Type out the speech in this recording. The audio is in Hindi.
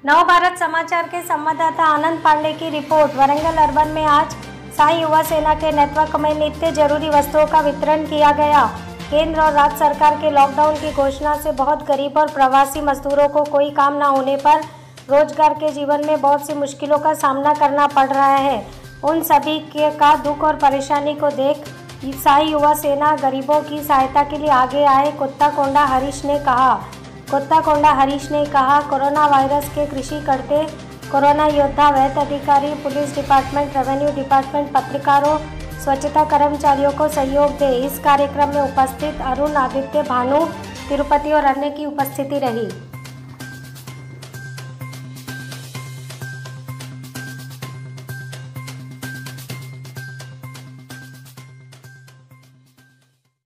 नवभारत समाचार के संवाददाता आनंद पांडे की रिपोर्ट। वरंगल अर्बन में आज साई युवा सेना के नेतृत्व में नित्य जरूरी वस्तुओं का वितरण किया गया। केंद्र और राज्य सरकार के लॉकडाउन की घोषणा से बहुत गरीब और प्रवासी मजदूरों को कोई काम न होने पर रोजगार के जीवन में बहुत सी मुश्किलों का सामना करना पड़ रहा है। उन सभी का दुख और परेशानी को देख साई युवा सेना गरीबों की सहायता के लिए आगे आए। कुत्ताकोंडा हरीश ने कहा, कोरोना वायरस के कृषि करते कोरोना योद्धा, वैद्य अधिकारी, पुलिस डिपार्टमेंट, रेवेन्यू डिपार्टमेंट, पत्रकारों, स्वच्छता कर्मचारियों को सहयोग दे। इस कार्यक्रम में उपस्थित अरुण, आदित्य, भानु, तिरुपति और अन्य की उपस्थिति रही।